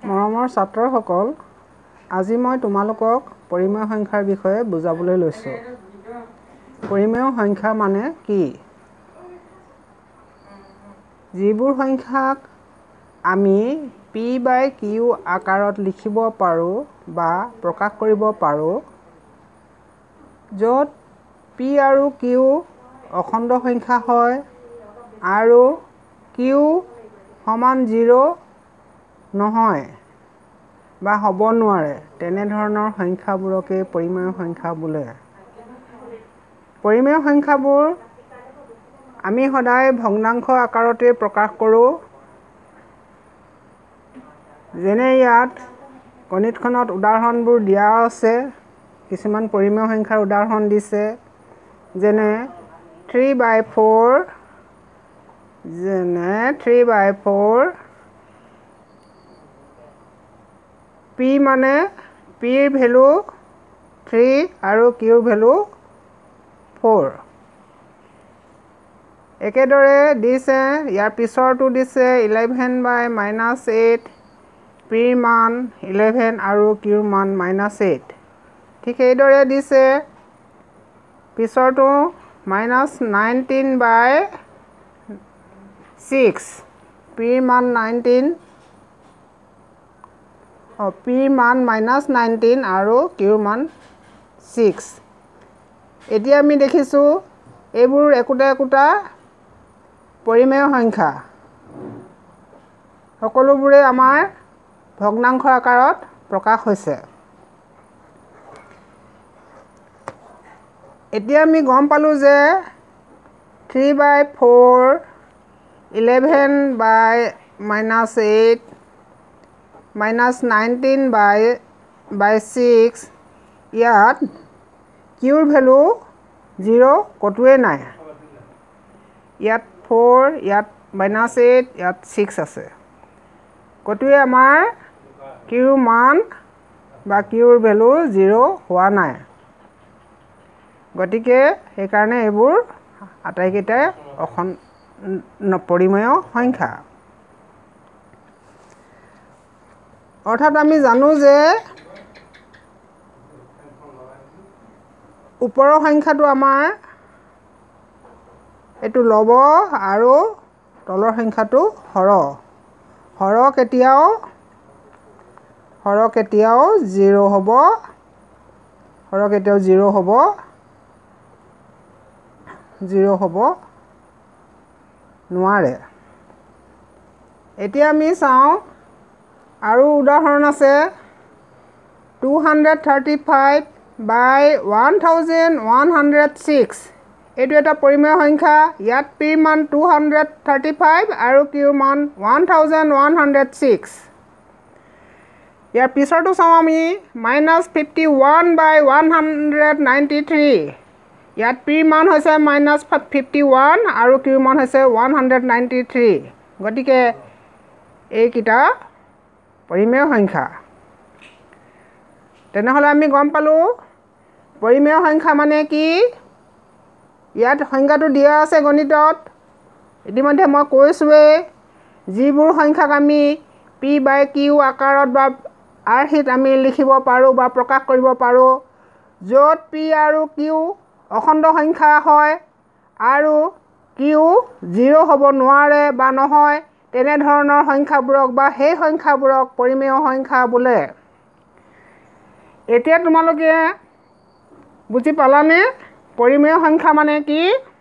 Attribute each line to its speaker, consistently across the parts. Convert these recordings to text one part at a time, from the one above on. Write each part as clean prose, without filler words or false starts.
Speaker 1: মৰমৰ ছাত্ৰসকল, আজি মই তোমালোকক পৰিমেয় সংখ্যাৰ বিষয়ে বুজাবলৈ লৈছোঁ। পৰিমেয় সংখ্যা মানে কি? যিবোৰ সংখ্যাক আমি p/q আকাৰত লিখিব পাৰোঁ বা প্ৰকাশ কৰিব পাৰোঁ, য'ত p আৰু q অখণ্ড সংখ্যা হয় আৰু q সমান 0 নহয় বা হ'ব নোৱাৰে, তেনেধৰণৰ সংখ্যাবোৰকে পৰিমেয় সংখ্যা বোলে। পৰিমেয় সংখ্যাবোৰ আমি সদায় ভগ্নাংশ আকাৰতে প্ৰকাশ কৰোঁ। যেনে ইয়াত গণিতখনত উদাহৰণবোৰ দিয়া আছে। কিছুমান পৰিমেয় সংখ্যাৰ উদাহৰণ দিছে, যেনে 3/4, p মানে p ৰ ভেলু 3 আৰু q ৰ ভেলু 4। একেদৰে দিছে, ইয়াৰ পিছৰটো দিছে 11/-8, p ৰ মান 11 আৰু q ৰ মান -8। ঠিক এইদৰে দিছে পিছৰটো -19/6, p ৰ মান 19, p ৰ মান -19 আৰু q ৰ মান 6। এতিয়া আমি দেখিছোঁ এইবোৰ একোটা একোটা পৰিমেয় সংখ্যা। সকলোবোৰে আমাৰ ভগ্নাংশ আকাৰত প্ৰকাশ হৈছে। এতিয়া আমি গম পালোঁ যে 3/4, 11/-8, -19/6, ইয়াত q ৰ ভেলু 0 ক'তোৱে নাই। ইয়াত 4, ইয়াত -8, ইয়াত 6 আছে। ক'তোৱে আমাৰ q ৰ মান বা q ৰ ভেলু 0 হোৱা নাই। গতিকে সেইকাৰণে এইবোৰ আটাইকেইটাই পৰিমেয় সংখ্যা। অৰ্থাৎ আমি জানো যে ওপৰৰ সংখ্যাটো আমাৰ এইটো লব আৰু তলৰ সংখ্যাটো হৰ। হৰ কেতিয়াও 0 হ'ব, নোৱাৰে। এতিয়া আমি চাওঁ, আৰু উদাহৰণ আছে 235/1106। এইটো এটা পৰিমেয় সংখ্যা। ইয়াত p ৰ মান 235 আৰু q ৰ মান 1106। ইয়াৰ পিছৰটো চাওঁ আমি -51/193। ইয়াত p ৰ মান হৈছে -51 আৰু q ৰ মান হৈছে 193। গতিকে এইকেইটা পৰিমেয় সংখ্যা। তেনেহ'লে আমি গম পালোঁ পৰিমেয় সংখ্যা মানে কি। ইয়াত সংজ্ঞাটো দিয়া আছে গণিতত। ইতিমধ্যে মই কৈছোঁৱেই, যিবোৰ সংখ্যাক আমি p/q আকাৰত বা আৰ্হিত আমি লিখিব পাৰোঁ বা প্ৰকাশ কৰিব পাৰোঁ, য'ত p আৰু q অখণ্ড সংখ্যা হয় আৰু q 0 হ'ব নোৱাৰে বা নহয়, তেনেধৰণৰ সংখ্যাবোৰক বা সেই সংখ্যাবোৰক পৰিমেয় সংখ্যা বোলে। এতিয়া তোমালোকে বুজি পালানে পৰিমেয় সংখ্যা মানে কি?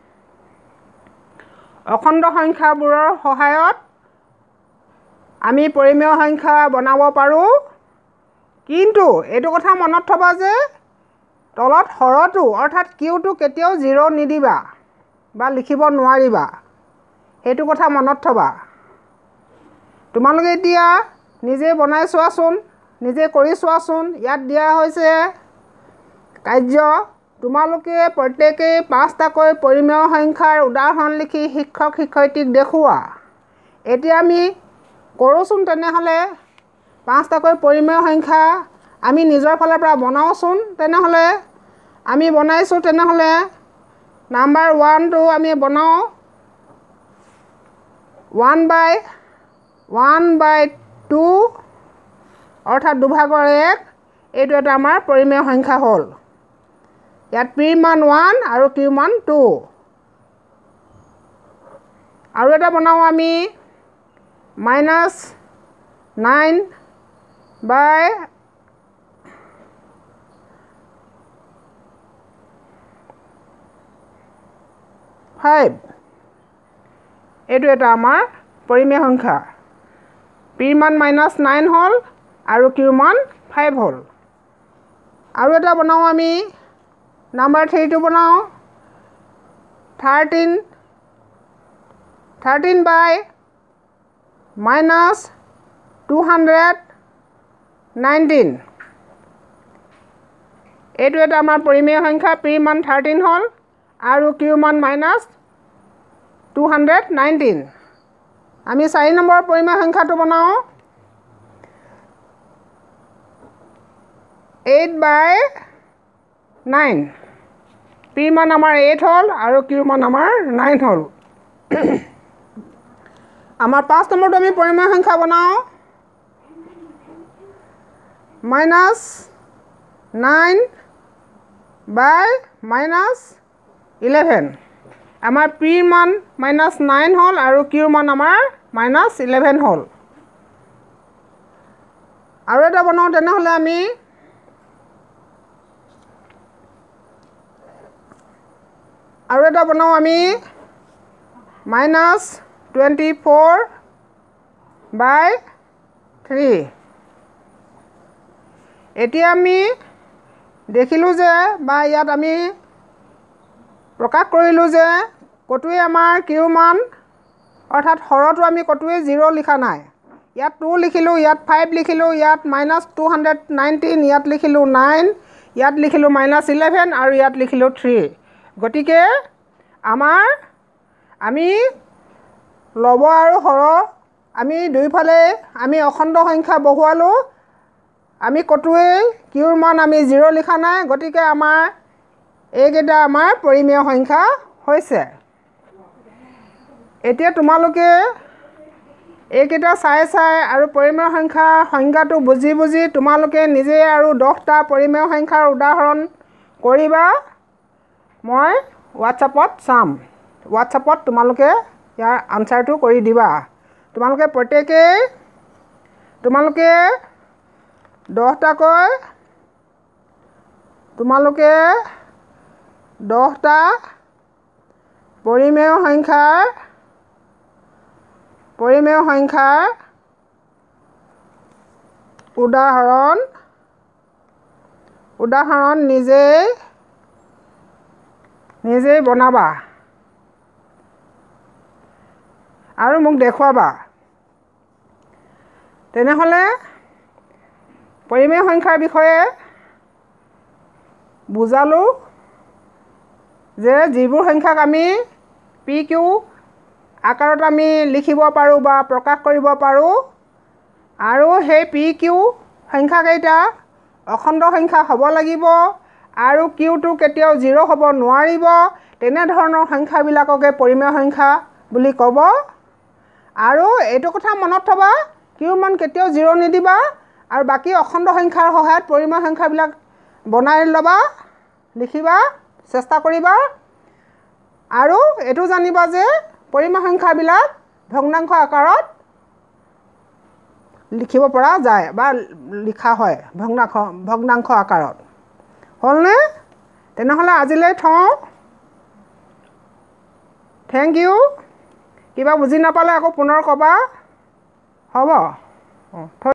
Speaker 1: অখণ্ড সংখ্যাবোৰৰ সহায়ত আমি পৰিমেয় সংখ্যা বনাব পাৰোঁ। কিন্তু এইটো কথা মনত থবা যে তলত হৰটো অৰ্থাৎ qটো কেতিয়াও 0 নিদিবা বা লিখিব নোৱাৰিবা। সেইটো কথা মনত থবা। তোমালোকে এতিয়া নিজে বনাই চোৱাচোন, নিজে কৰি চোৱাচোন। ইয়াত দিয়া হৈছে কাৰ্য। তোমালোকে প্ৰত্যেকেই 5টাকৈ পৰিমেয় সংখ্যাৰ উদাহৰণ লিখি শিক্ষক-শিক্ষয়িত্ৰীক দেখুওৱা। এতিয়া আমি কৰোঁচোন তেনেহ'লে 5টাকৈ পৰিমেয় সংখ্যা আমি নিজৰ ফালৰ পৰা বনাওঁচোন। তেনেহ'লে আমি বনাইছোঁ। তেনেহ'লে নাম্বাৰ 1টো আমি বনাওঁ। 1/2 অৰ্থাৎ 2 ভাগৰ 1 এইটো এটা আমাৰ পৰিমেয় সংখ্যা হ'ল ইয়াত p মান 1 আৰু q মান 2 আৰু এটা বনাও আমি -9 by 5 এইটো এটা আমাৰ পৰিমেয় সংখ্যা p মান -9 হ'ল আৰু q মান 5 হ'ল আৰু এটা বনাও আমি নাম্বাৰ 3 টো বনাও 13 by -219 এইটো এটা আমাৰ পৰিমেয় সংখ্যা p মান 13 হ'ল আৰু q মান -219 আমি 4 নম্বৰ পৰিমেয় সংখ্যাটো বনাও 8 by 9 p মান আমাৰ 8 হ'ল আৰু q মান আমাৰ 9 হ'ল আমাৰ 5 নম্বৰটো আমি পৰিমেয় সংখ্যা বনাও -9 by -11 আমাৰ p মান -9 হ'ল আৰু q মান আমাৰ -11 হ'ল আৰু এটা বনাও তেনেহ'লে আমি -24 by 3 এতিয়া আমি দেখিলোঁ যে বা ইয়াত আমি প্ৰকাশ কৰিলোঁ যে কটোৱে আমাৰ q মান অৰ্থাৎ হৰটো আমি কটোৱে 0 লিখা নাই ইয়াত 2 লিখিলোঁ ইয়াত 5 লিখিলোঁ ইয়াত -219 ইয়াত লিখিলোঁ 9 ইয়াত লিখিলোঁ -11 আৰু ইয়াত লিখিলোঁ 3 গতিকে আমি লব আৰু হৰ আমি দুইফালে আমি অখণ্ড সংখ্যা বহুৱালোঁ আমি কটোৱে qৰ মান আমি 0 লিখা নাই গতিকে আমাৰ এইকেইটা আমাৰ পৰিমেয় সংখ্যা হৈছে এতিয়া তোমালোকে এইকেইটা চাই আৰু পৰিমেয় সংখ্যাটো বুজি তোমালোকে নিজে আৰু 10টা পৰিমেয় সংখ্যাৰ উদাহৰণ কৰিবা মই হোৱাটছআপত চাম হোৱাটছআপত তোমালোকে ইয়াৰ আনসাৰটো কৰি দিবা তোমালোকে প্ৰত্যেকেই 10টাকৈ 10টা পৰিমেয় সংখ্যাৰ উদাহৰণ নিজেই বনাবা আৰু মোক দেখুৱাবা তেনেহ'লে পৰিমেয় সংখ্যাৰ বিষয়ে বুজালোঁ যে যিবোৰ সংখ্যাক আমি PQ আকাৰত আমি লিখিব পাৰোঁ বা প্ৰকাশ কৰিব পাৰোঁ আৰু সেই PQ সংখ্যাকেইটা অখণ্ড সংখ্যা হ'ব লাগিব আৰু Qটো কেতিয়াও 0 হ'ব নোৱাৰিব তেনেধৰণৰ সংখ্যাবিলাককে পৰিমেয় সংখ্যা বুলি ক'ব আৰু এইটো কথা মনত থবা Q মান কেতিয়াও 0 নিদিবা আৰু বাকী অখণ্ড সংখ্যাৰ সহায়ত পৰিমেয় সংখ্যাবিলাক বনাই ল'বা লিখিবা চেষ্টা কৰিবা আৰু এইটো জানিবা যে পৰিমেয় সংখ্যাবিলাক ভগ্নাংশ আকাৰত লিখিব পৰা যায় বা লিখা হয় ভগ্নাংশ আকাৰত হ'লনে তেনেহ'লে আজিলৈ থওঁ থেংক ইউ কিবা বুজি নাপালে আকৌ পুনৰ ক'বা হ'ব